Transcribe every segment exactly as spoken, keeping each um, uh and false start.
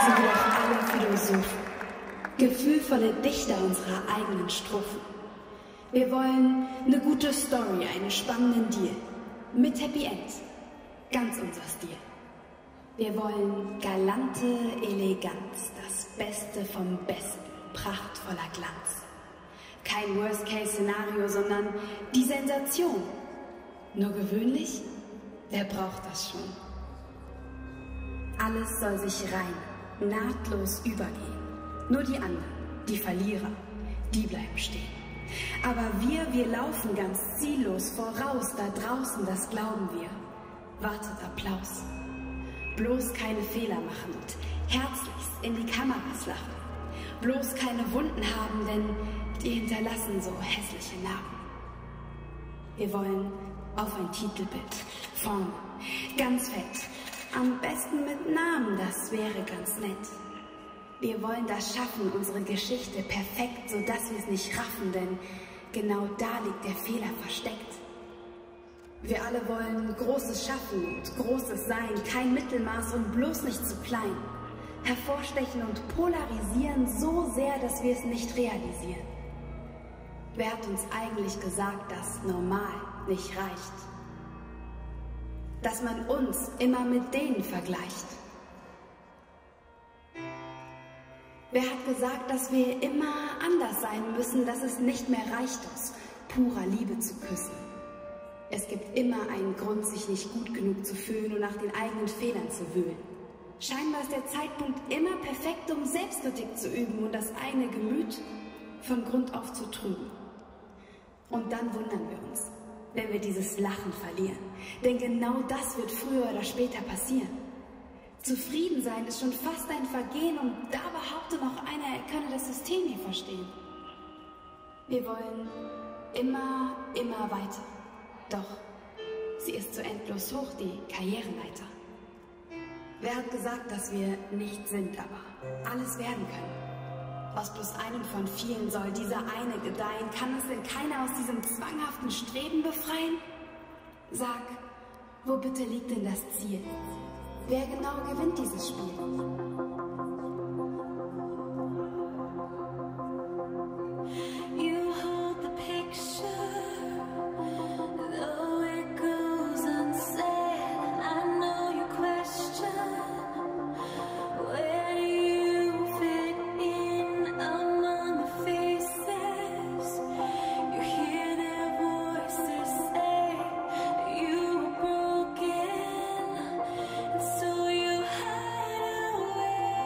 sind wir doch alle Philosophen, gefühlvolle Dichter unserer eigenen Strophen. Wir wollen eine gute Story, einen spannenden Deal, mit Happy End, ganz unser Stil. Wir wollen galante Eleganz, das Beste vom Besten, prachtvoller Glanz. Kein Worst-Case-Szenario, sondern die Sensation. Nur gewöhnlich? Wer braucht das schon? Alles soll sich rein, nahtlos übergehen. Nur die anderen, die Verlierer, die bleiben stehen. Aber wir, wir laufen ganz ziellos voraus, da draußen, das glauben wir. Wartet Applaus. Bloß keine Fehler machen und herzlichst in die Kameras lachen. Bloß keine Wunden haben, denn die hinterlassen so hässliche Narben. Wir wollen auf ein Titelbild, vorne, ganz fett, am besten mit Namen, das wäre ganz nett. Wir wollen das schaffen, unsere Geschichte perfekt, sodass wir es nicht raffen, denn genau da liegt der Fehler versteckt. Wir alle wollen Großes schaffen und Großes sein, kein Mittelmaß und bloß nicht zu klein. Hervorstechen und polarisieren so sehr, dass wir es nicht realisieren. Wer hat uns eigentlich gesagt, dass normal nicht reicht? Dass man uns immer mit denen vergleicht? Wer hat gesagt, dass wir immer anders sein müssen, dass es nicht mehr reicht, aus purer Liebe zu küssen? Es gibt immer einen Grund, sich nicht gut genug zu fühlen und nach den eigenen Fehlern zu wühlen. Scheinbar ist der Zeitpunkt immer perfekt, um Selbstkritik zu üben und das eigene Gemüt von Grund auf zu trüben. Und dann wundern wir uns, wenn wir dieses Lachen verlieren. Denn genau das wird früher oder später passieren. Zufrieden sein ist schon fast ein Vergehen und da behauptet noch einer, er könne das System nie verstehen. Wir wollen immer, immer weiter. Doch sie ist so endlos hoch, die Karriereleiter. Wer hat gesagt, dass wir nicht sind, aber alles werden können? Aus bloß einem von vielen soll dieser eine gedeihen. Kann es denn keiner aus diesem zwanghaften Streben befreien? Sag, wo bitte liegt denn das Ziel? Wer genau gewinnt dieses Spiel? So you hide away.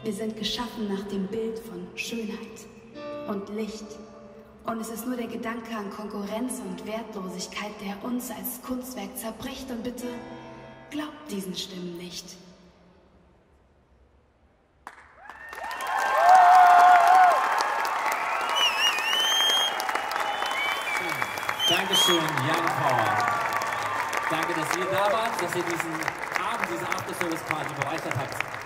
Wir sind geschaffen nach dem Bild von Schönheit und Licht. Und es ist nur der Gedanke an Konkurrenz und Wertlosigkeit, der uns als Kunstwerk zerbricht. Und bitte glaubt diesen Stimmen nicht. Dankeschön, Young Power. Danke, dass ihr da wart, dass ihr diesen Abend, diese After-Service-Party bereichert habt.